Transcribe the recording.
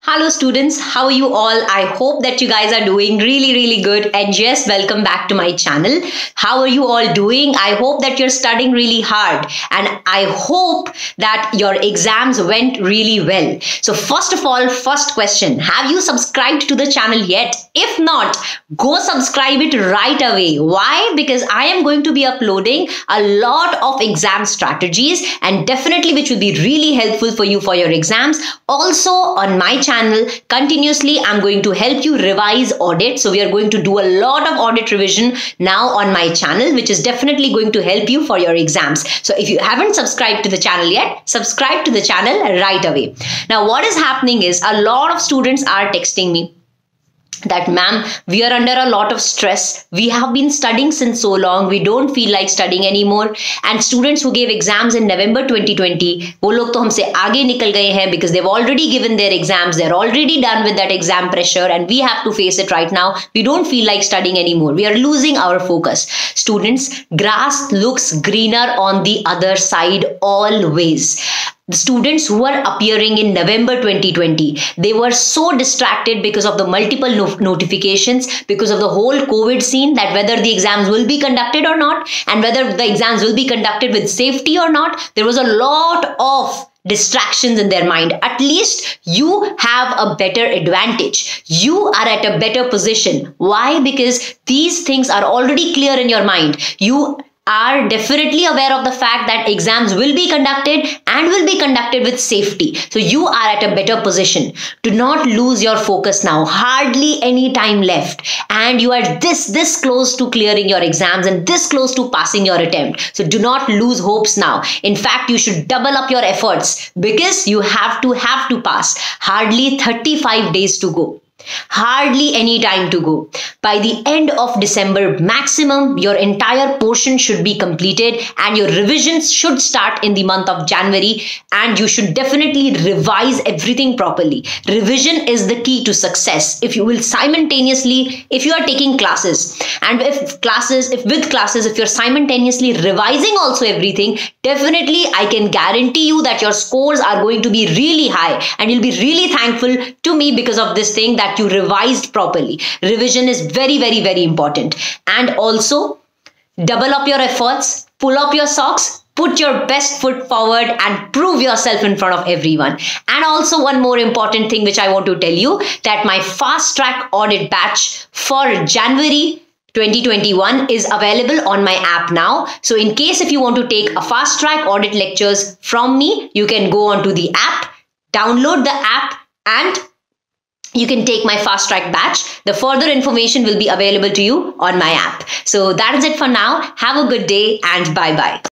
Hello students, how are you all? I hope that you guys are doing really good, and yes, welcome back to my channel. How are you all doing? I hope that you're studying really hard, and I hope that your exams went really well. So first of all, first question, have you subscribed to the channel yet? If not, go subscribe it right away. Why? Because I am going to be uploading a lot of exam strategies, and definitely which will be really helpful for you for your exams. Also on my channel, continuously I'm going to help you revise audit. So we are going to do a lot of audit revision now on my channel, which is definitely going to help you for your exams. So if you haven't subscribed to the channel yet, subscribe to the channel right away. Now what is happening is a lot of students are texting me that ma'am, we are under a lot of stress. We have been studying since so long. We don't feel like studying anymore. And students who gave exams in November 2020, वो लोग तो हमसे आगे निकल गए हैं because they've already given their exams. They're already done with that exam pressure, and we have to face it right now. We don't feel like studying anymore. We are losing our focus. Students, grass looks greener on the other side always. The students who were appearing in November 2020, they were so distracted because of the multiple notifications, because of the whole COVID scene, that whether the exams will be conducted or not, and whether the exams will be conducted with safety or not, there was a lot of distractions in their mind. At least you have a better advantage. You are at a better position. Why? Because these things are already clear in your mind. You are definitely aware of the fact that exams will be conducted and will be conducted with safety. So you are at a better position. Do not lose your focus now. Hardly any time left. And you are this close to clearing your exams and this close to passing your attempt. So do not lose hopes now. In fact, you should double up your efforts because you have to pass. Hardly 35 days to go. Hardly any time to go. By the end of December maximum, your entire portion should be completed and your revisions should start in the month of January, and you should definitely revise everything properly. Revision is the key to success. If you will simultaneously, if you are taking classes and if you're simultaneously revising also everything, definitely I can guarantee you that your scores are going to be really high, and you'll be really thankful to me because of this thing that you revised properly. Revision is very important. And also double up your efforts, pull up your socks, put your best foot forward and prove yourself in front of everyone. And also one more important thing which I want to tell you, that my fast track audit batch for January 2021 is available on my app now. So in case if you want to take a fast track audit lectures from me, you can go onto the app, download the app, and you can take my fast track batch. The further information will be available to you on my app. So that is it for now. Have a good day and bye bye.